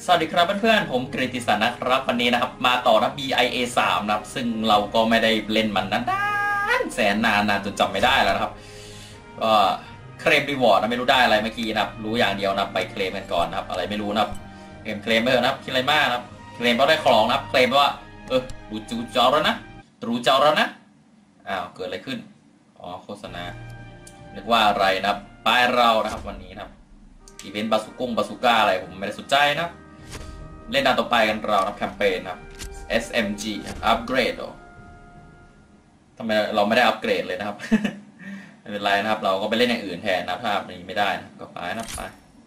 สวัสดีครับเพื่อนๆผมกฤติสันนะครับวันนี้นะครับมาต่อนะ BIA 3นะครับซึ่งเราก็ไม่ได้เล่นมันนานแสนนานจนจำไม่ได้แล้วนะครับก็เคลมรีวอร์ดนะไม่รู้ได้อะไรเมื่อกี้นะครับรู้อย่างเดียวนะไปเคลมกันก่อนนะครับอะไรไม่รู้นะครับเคลมไปเถอะนะครับคิดอะไรมากนะครับเคลมเพราะได้ของนะครับเคลมว่ารู้จูเจ้าแล้วนะรู้เจ้าแล้วนะอ้าวเกิดอะไรขึ้นอ๋อโฆษณานึกว่าอะไรนะครับป้ายเรานะครับวันนี้นะครับอีเวนต์บาซูก้าอะไรผมไม่ได้สนใจนะครับเล่นด่านต่อไปกันเรานะแคมเปญครับ SMG อัปเกรดทำไมเราไม่ได้อัปเกรดเลยนะครับ ไม่เป็นไรนะครับเราก็ไปเล่นอย่างอื่นแทนนะถ้ามันไม่ได้นะก็ไปนะไป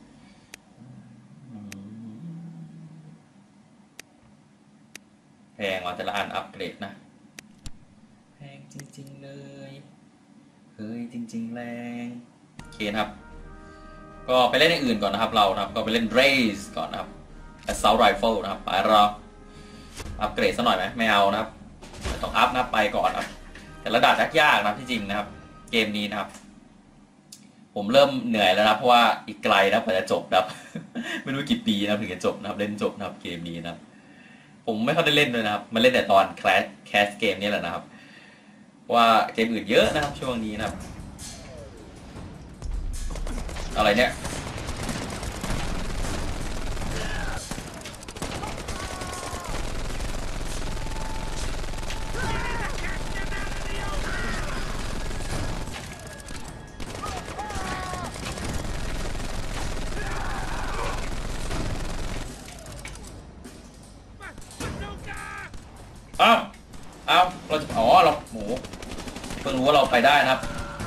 แพงว่ะแต่ละอันอัปเกรดนะแพงจริงๆเลยเฮ้ยจริงๆแรงโอเคนะครับก็ไปเล่นอย่างอื่นก่อนนะครับเรานะครับก็ไปเล่น Race ก่อนนะครับ Assault Rifle นะครับไปเราอัปเกรดซะหน่อยไหมไม่เอานะครับต้องอัพนะไปก่อนนะแต่ระดับยากๆนะที่จริงนะครับเกมนี้นะครับผมเริ่มเหนื่อยแล้วนะเพราะว่าอีกไกลนะกว่าจะจบนะครับ ไม่รู้กี่ปีนะถึงจะจบนะครับเล่นจบนะครับเกมนี้นะครับผมไม่ค่อยได้เล่นเลยนะครับมาเล่นแต่ตอนแคสเกมนี้แหละนะครับว่าเกมอื่นเยอะนะครับช่วงนี้นะครับอะไรเนี่ยอ้าวเราจะเราโหเพิ่งรู้ว่าเราไปได้นะครับ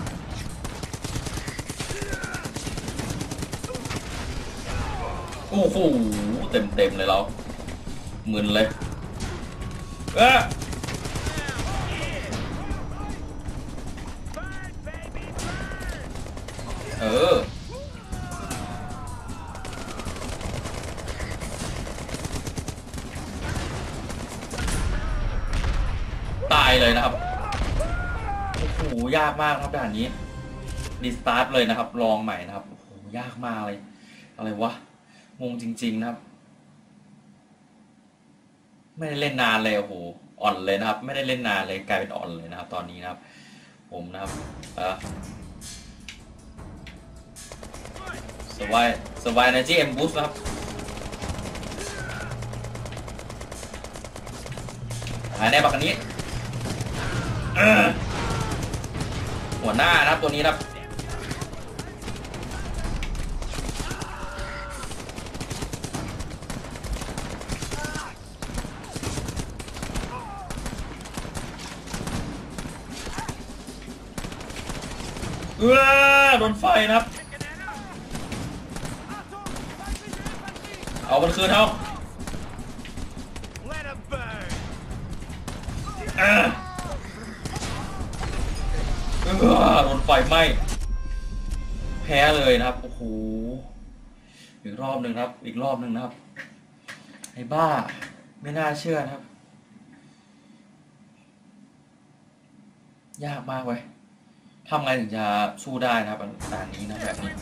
โอ้โหเต็มเลยเรามึนเลยเออตายเลยนะครับโอ้โหยากมากครับด่านนี้รีสตาร์ทเลยนะครับลองใหม่นะครับโอ้โหยากมากเลยอะไรวะงงจริงๆนะครับไม่ได้เล่นนานเลยโอ้โหอ่อนเลยนะครับไม่ได้เล่นนานเลยกลายเป็นอ่อนเลยนะครับตอนนี้นะครับผมนะครับสวายenergy M boost นะครับหายในบักอันนี้หัวหน้านะครับตัวนี้นะครับโดนไฟนะครับเอามันคืนเท่าโดนไฟไหม้แพ้เลยนะครับโอ้โหอีกรอบหนึ่งครับอีกรอบหนึ่งนะครับไอ้บ้าไม่น่าเชื่อนะครับยากมากเว้ยทำไงถึงจะสู้ได้นะครับด่านนี้นะแบบนี้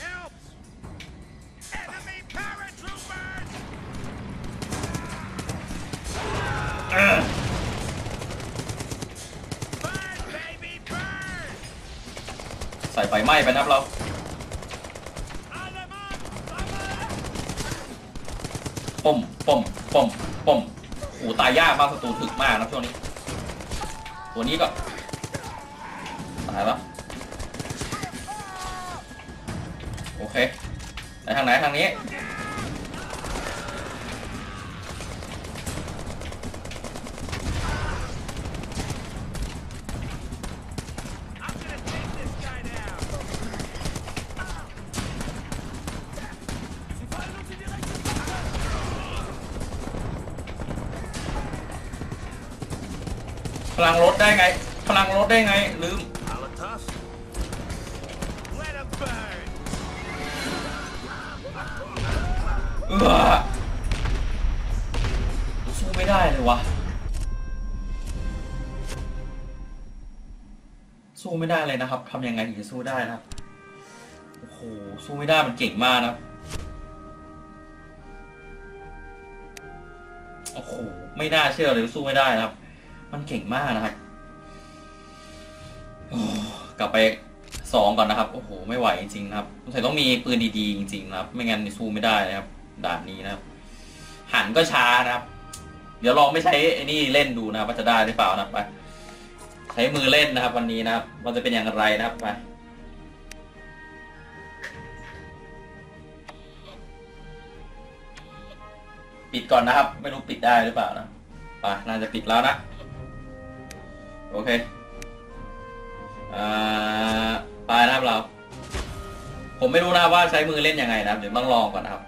ใส่ไฟไหม้ไปนะครับเราป่มโอ้ตายยากมากศัตรูถึกมากนะช่วงนี้ตัวนี้ก็ตายแล้วโอเคไปทางไหนทางนี้พลังรถได้ไงลืมสู้ไม่ได้เลยวะสู้ไม่ได้เลยนะครับทำยังไงถึงจะสู้ได้นะครับโอ้โหสู้ไม่ได้มันเก่งมากนะโอ้โหไม่น่าเชื่อเลยสู้ไม่ได้นะครับมันเก่งมากนะครับกลับไป2ก่อนนะครับโอ้โหไม่ไหวจริงๆนะครับสงสัยต้องมีปืนดีๆจริงๆนะครับไม่งั้นสู้ไม่ได้นะครับด่านนี้นะครับหันก็ช้านะครับเดี๋ยวลองไม่ใช้ไอ้นี่เล่นดูนะครับว่าจะได้หรือเปล่านะครับไปใช้มือเล่นนะครับวันนี้นะครับมันจะเป็นอย่างไรนะครับไปปิดก่อนนะครับไม่รู้ปิดได้หรือเปล่านะไปน่าจะปิดแล้วนะโอเคไปนะครับเราผมไม่รู้นะว่าใช้มือเล่นยังไงนะครับเดี๋ยวต้องลองก่อนนะครับ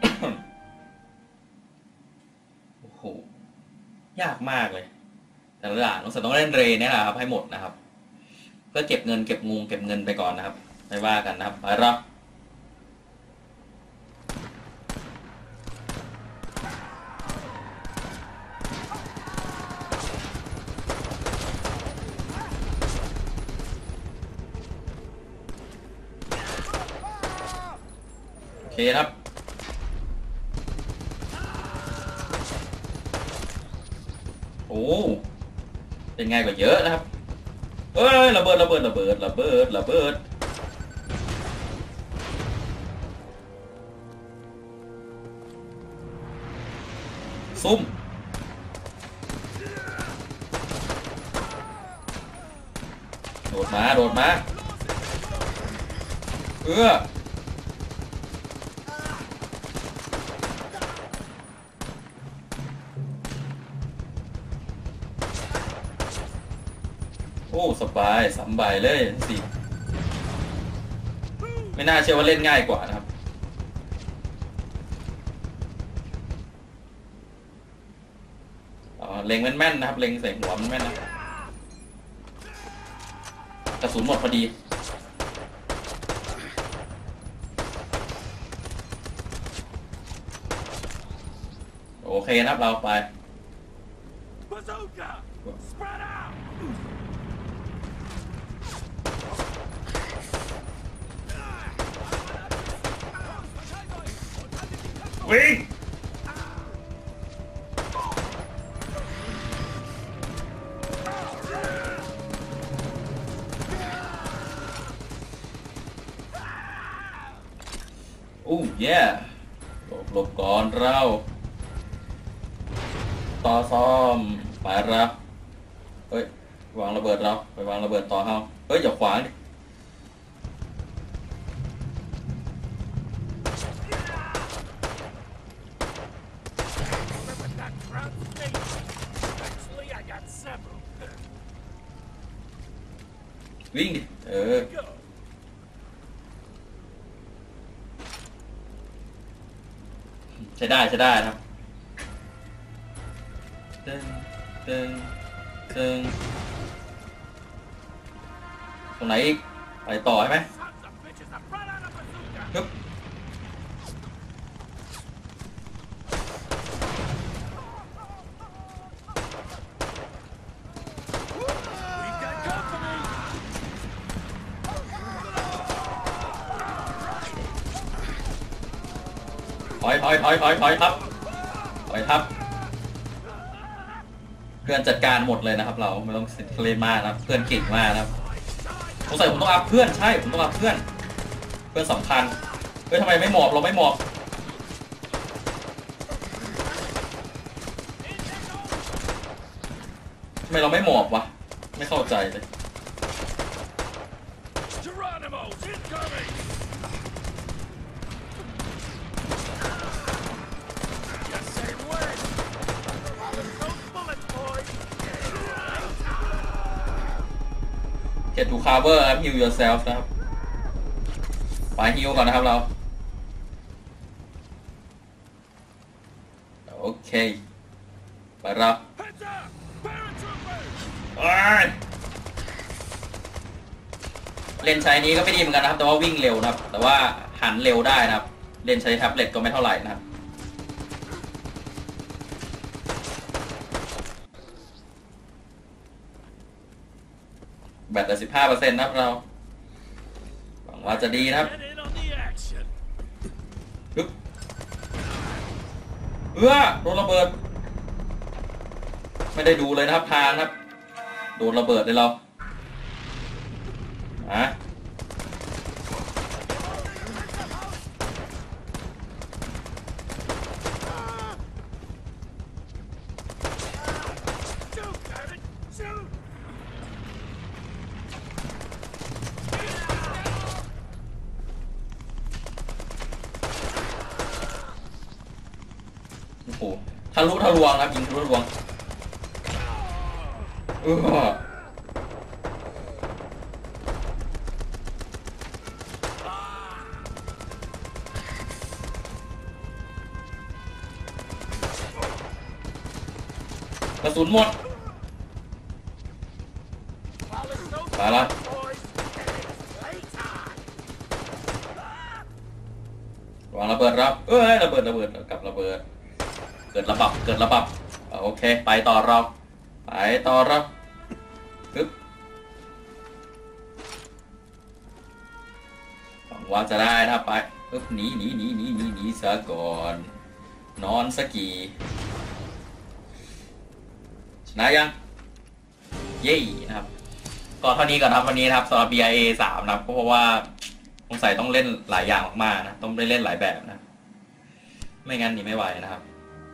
โอ้โหยากมากเลยแต่ละด่านต้องเล่นเรเนี่ยแหละครับให้หมดนะครับเพื่อเก็บเงินเก็บงูเก็บเงินไปก่อนนะครับไม่ว่ากันนะครับไปรับโอเคครับโอ้เป็นไงกว่าเยอะนะครับเอ้ยระเบิดซุ่มโดดมาโอ้สบาย3 ใบเลยสิไม่น่าเชื่อว่าเล่นง่ายกว่านะครับเล็งแม่นๆนะครับเล็งใส่หัวมันแม่นนะกระสุนหมดพอดีโอเคนะครับเราไปวิ่งโอ้ยหลบก่อนเราต่อซ่อมไปรับเฮ้ยวางระเบิดเราไปวางระเบิดต่อเฮาเฮ้ยอย่าขวางดิวิ่งดิใช้ได้นะครับตึงตรงไหนอีกไปต่อใช่ไหมปึ๊บถอยครับเพื่อนจัดการหมดเลยนะครับเราไม่ต้องเล่นมากนะเพื่อนเก่งมากนะครับสงสัยผมต้องอัพเพื่อนใช่ผมต้องอัพเพื่อนสำคัญเฮ้ยทำไมไม่หมอบเราไม่หมอบทำไมเราไม่หมอบวะไม่เข้าใจเลยto cover ครับ heal yourself นะครับไป heal ก่อนนะครับเราโอเคไปรับเล่นใช้นี้ก็ไม่ดีเหมือนกันนะครับแต่ว่าวิ่งเร็วนะครับแต่ว่าหันเร็วได้นะครับเล่นใช้แท็บเล็ตก็ไม่เท่าไหร่นะครับแบตเหลือ15%นะครับเราหวังว่าจะดีนะครับปึ๊บโดนระเบิดไม่ได้ดูเลยนะครับทางครับโดนระเบิดเลยเราอะโอ้โหทะลุทะลวงครับยิงทะลุทะลวงกระสุนหมดตายแล้ววางระเบิดครับระเบิดกับระเบิดเกิดระบับโอเคไปต่อเราปึ๊บหวังว่าจะได้นะไปปึ๊บหนีซะก่อนนอนสกีชนะยังเย้นะครับก็เท่านี้ก่อนครับวันนี้นะครับสำหรับ BIA 3นะครับเพราะว่าสงสัยต้องเล่นหลายอย่างมากๆนะต้องได้เล่นหลายแบบนะไม่งั้นนี่ไม่ไหวนะครับ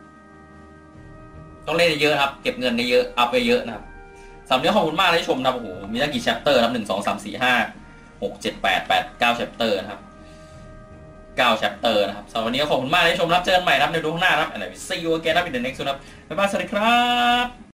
ต้องเล่นเยอะครับเก็บเงินเยอะอัพไปเยอะนะครับสำหรับนี้ขอบคุณมากที่ชมนะโอ้โหมีตั้งกี่ chapter ครับ1 2 3 4 5 6 7 8 8 9 chapter นะครับ9 chapter นะครับสำหรับวันนี้ขอบคุณมากที่ชมครับเจอกันใหม่นะครับในดูข้างหน้านะครับ and I will see you again นะครับ in the next one ครับบ๊ายบายสวัสดีครับ